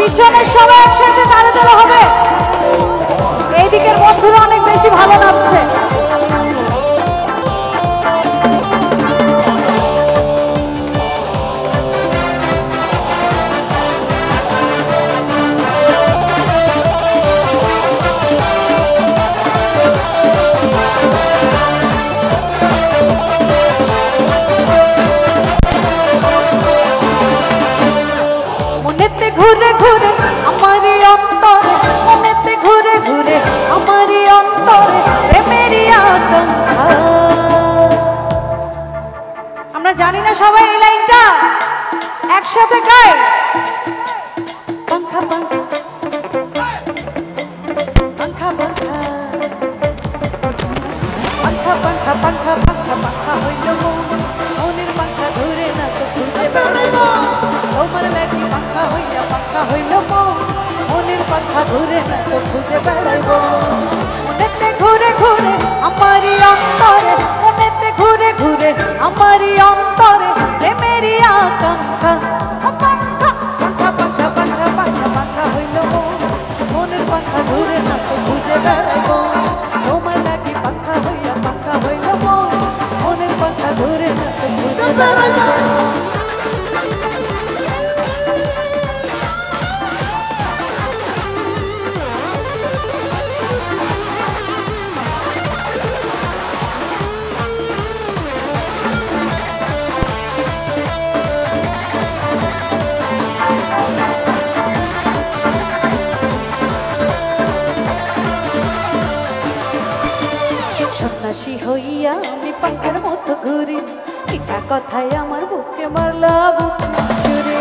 পিছনের সবাই একসাথে তালে তালে হবে। এই দিকের বন্ধুরা অনেক বেশি ভালো নাচছে। ঘুরে ঘুরে আমারই অন্তরে, মনেতে ঘুরে ঘুরে আমারই অন্তরে প্রেমেরই আকাঙ্ক্ষা। আমরা জানি না সবাই এই লাইনটা একসাথে গাই। পাঙ্খা পাঙ্খা পাঙ্খা পাঙ্খা পাঙ্খা পাঙ্খা পাঙ্খা পাঙ্খা পাঙ্খা হইল মনের পাঙ্খা ঘুরে না তো ঘুরতে বেড়াইব। তোমার লাগি পাঙ্খা হইয়া পাঙ্খা হইল মনের পাঙ্খা ঘুরে না তো খুঁজে বেড়াইব। মনেতে ঘুরে ঘুরে আমারই অন্তরে, মনেতে ঘুরে ঘুরে আমারই অন্তরে প্রেমেরই আকাঙ্ক্ষা। পাঙ্খা পাঙ্খা পাঙ্খা পাঙ্খা পাঙ্খা পাঙ্খা হইল মনের পাঙ্খা ঘুরে না তো খুঁজে বেড়াইব। তোমার লাগি পাঙ্খা হইয়া পাঙ্খা হইল মনের পাঙ্খা ঘুরে না তো খুঁজে বেড়াইব। সন্ন্যাসী হইয়া আমি পাঙ্খার মতো ঘুরি, মিঠা কথায় আমার বুকে মারলা বুক ছুরি।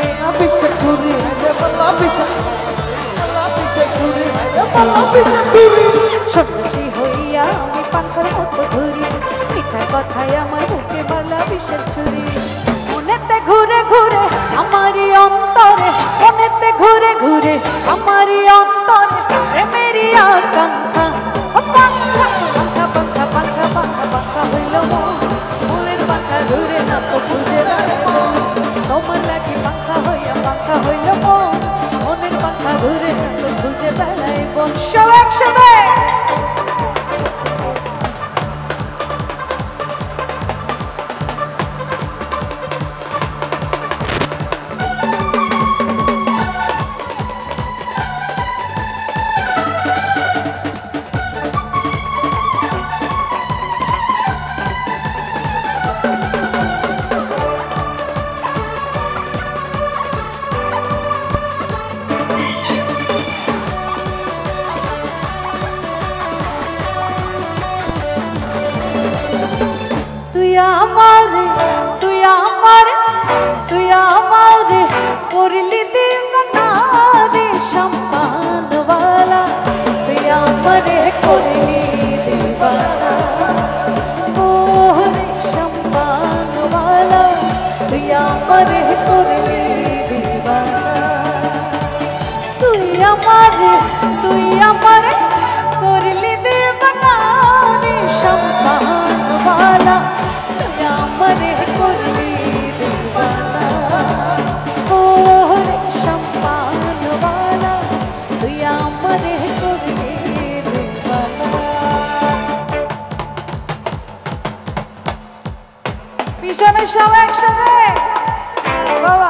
সন্ন্যাসী হইয়া আমি পাঙ্খার মতো ঘুরি, মিঠা কথায় আমার বুকে মারলা বিষের ছুরি। মনেতে ঘুরে ঘুরে আমারই অন্তরে, মনেতে ঘুরে ঘুরে আমারই অন্তরে প্রেমেরই আকাঙ্ক্ষা। পাঙ্খা পাঙ্খা পাঙ্খা পাঙ্খা পাঙ্খা পাঙ্খা হইল মনের পাঙ্খা ঘুরে না তো খুঁজে বেড়াইব। তোমার লাগি পাঙ্খা হইয়া পাঙ্খা হইল মনের পাঙ্খা ঘুরে না তো খুঁজে বেড়াইব। সব একসাথে তুই আমার করলি দিবানা রে সম্পানওয়ালা। তুই আমারে করলি দিবানা ও রে সম্পানওয়ালা। তুই আমারে করলি দিবানা। তুই আমারে করলি দিবানা রে সম্পানওয়ালা। তুই আমারে করলি দিবানা ও রে সম্পানওয়ালা। তুই আমারে করলি দিবানা। পিছনে সব একসাথে বাবা।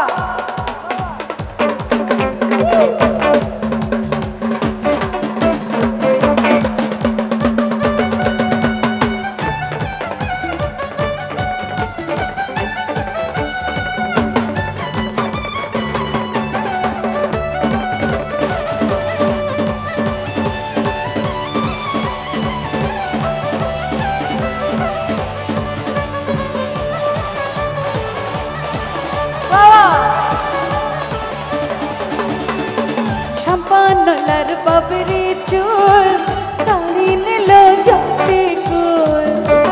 সম্পানলার বাবরি চুল তাড়ি নিল জাতি কুল।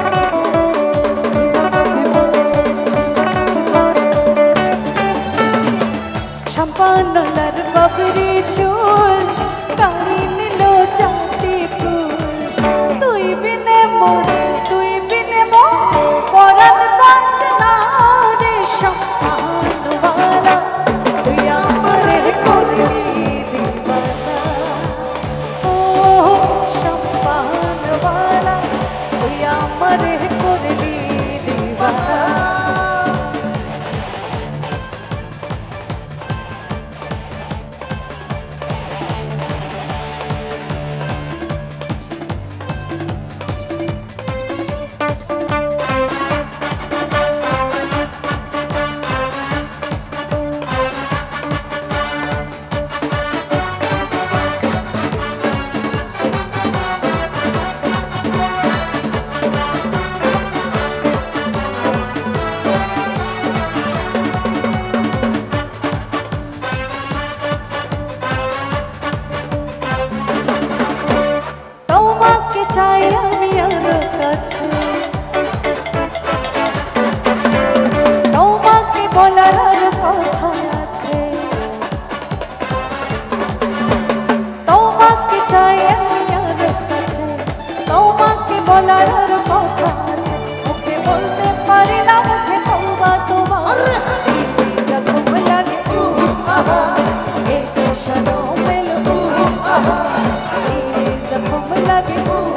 সম্পানলার বাবরি চুল তাড়ি নিল জাতি কুল। তুই বিনে মোর পরাণ বাঁচে না রে সম্পানওয়ালা। তুই আমারে করলি आहा एक शनो मिल आहा ये जख्म लगे